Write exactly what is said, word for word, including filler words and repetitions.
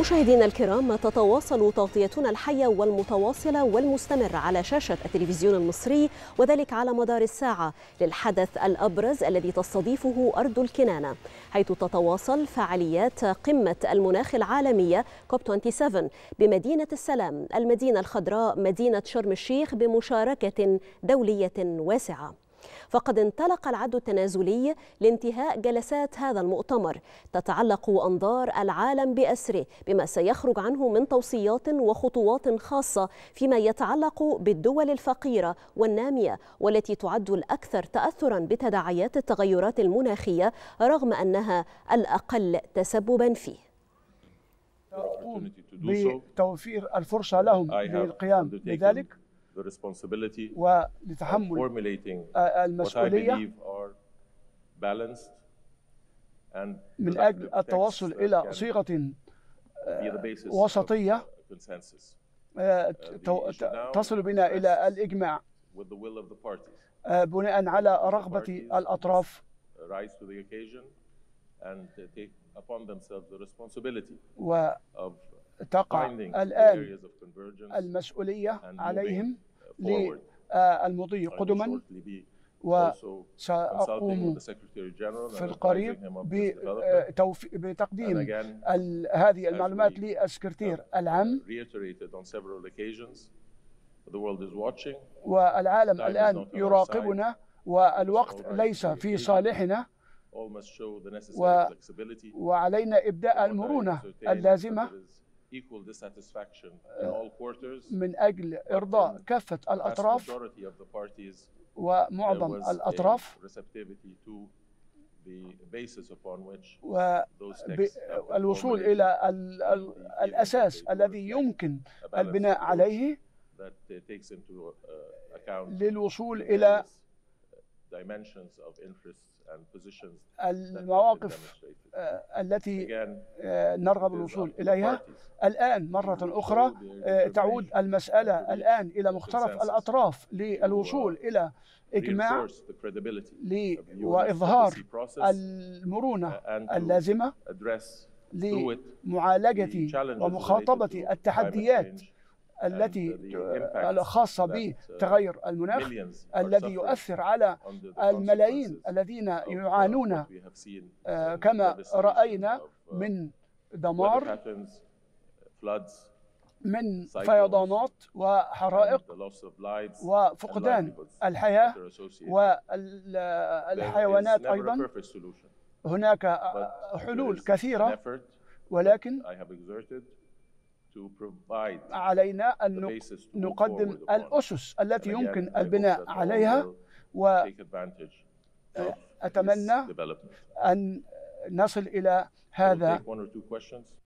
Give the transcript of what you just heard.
مشاهدينا الكرام، تتواصل تغطيتنا الحية والمتواصلة والمستمرة على شاشة التلفزيون المصري، وذلك على مدار الساعة للحدث الأبرز الذي تستضيفه أرض الكنانة، حيث تتواصل فعاليات قمة المناخ العالمية كوب سبعة وعشرين بمدينة السلام، المدينة الخضراء مدينة شرم الشيخ، بمشاركة دولية واسعة. فقد انطلق العد التنازلي لانتهاء جلسات هذا المؤتمر، تتعلق أنظار العالم بأسره بما سيخرج عنه من توصيات وخطوات خاصة فيما يتعلق بالدول الفقيرة والنامية، والتي تعد الأكثر تأثرا بتداعيات التغيرات المناخية رغم أنها الأقل تسببا فيه. بتوفير الفرصة لهم للقيام بذلك ولتحمل المسؤولية من أجل التوصل إلى صيغة وسطية تصل بنا إلى الإجماع بناء على رغبة الأطراف، وتقع الآن المسؤولية عليهم للمضي قدما، وسأقوم في القريب بتقديم هذه المعلومات للسكرتير العام. والعالم الآن يراقبنا والوقت ليس في صالحنا، وعلينا إبداء المرونة اللازمة من أجل إرضاء كافة الأطراف، ومعظم الأطراف، والوصول إلى الأساس الذي يمكن البناء عليه للوصول إلى المواقف التي نرغب الوصول إليها. الآن مرة أخرى تعود المسألة الآن إلى مختلف الأطراف للوصول إلى إجماع وإظهار المرونة اللازمة لمعالجة ومخاطبة التحديات التي الخاصة بتغير المناخ الذي يؤثر على الملايين الذين يعانون كما رأينا من دمار، من فيضانات وحرائق وفقدان الحياة والحيوانات أيضا. هناك حلول كثيرة، ولكن علينا أن نقدم الأسس التي يمكن البناء عليها، وأتمنى أن نصل إلى هذا